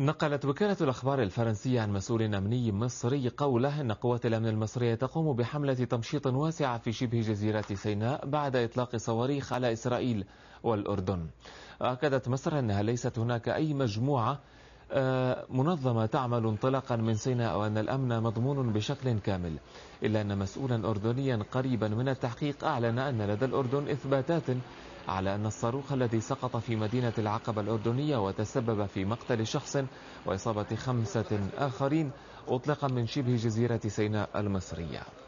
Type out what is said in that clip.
نقلت وكالة الأخبار الفرنسية عن مسؤول أمني مصري قوله إن قوات الأمن المصرية تقوم بحملة تمشيط واسعة في شبه جزيرة سيناء بعد إطلاق صواريخ على إسرائيل والأردن. أكدت مصر أنها ليست هناك أي مجموعة منظمة تعمل انطلاقا من سيناء وأن الأمن مضمون بشكل كامل، إلا أن مسؤولا أردنيا قريبا من التحقيق أعلن أن لدى الأردن إثباتات على أن الصاروخ الذي سقط في مدينة العقبة الأردنية وتسبب في مقتل شخص وإصابة 5 آخرين أطلق من شبه جزيرة سيناء المصرية.